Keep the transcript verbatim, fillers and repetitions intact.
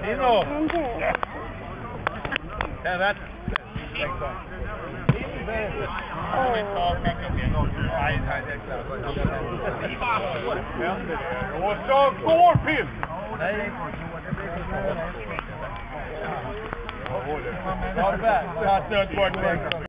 Nino! Evert! Och så går Pil! Nej! Varpa! Jag har stött bort mig.